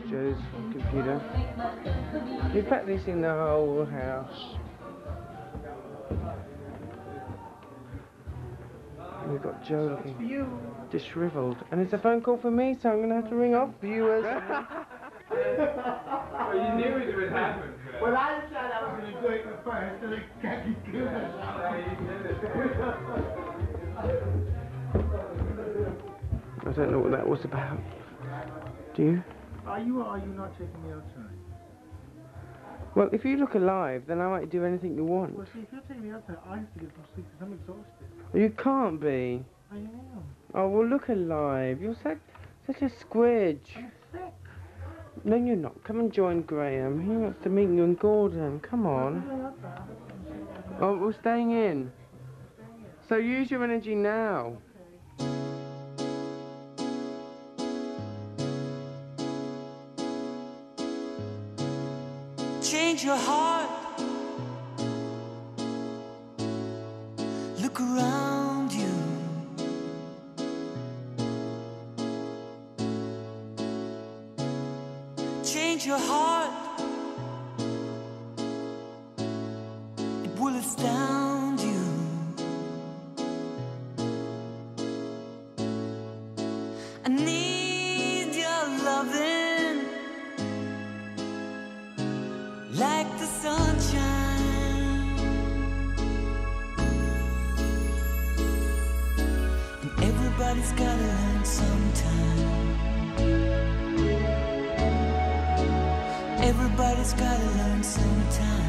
Joe's computer. You're practicing the whole house. And we've got Joe looking disheveled. And it's a phone call for me, so I'm going to have to ring off viewers. Well, you knew it would happen. Well, I said I was going to do it first, and I can't do it. I don't know what that was about. Do you? Are you or are you not taking me outside? Well, if you look alive, then I might do anything you want. Well, see, if you're taking me outside, I have to get some sleep because I'm exhausted. You can't be. I am. Oh, well, look alive. You're such a squidge. I'm sick. No, you're not. Come and join Graham. He wants to meet you and Gordon. Come on. Oh, we're staying in. So use your energy now. Change your heart. Look around you. Change your heart. It will astound you. I need your loving like the sunshine, and everybody's gotta learn sometime. Everybody's gotta learn sometime.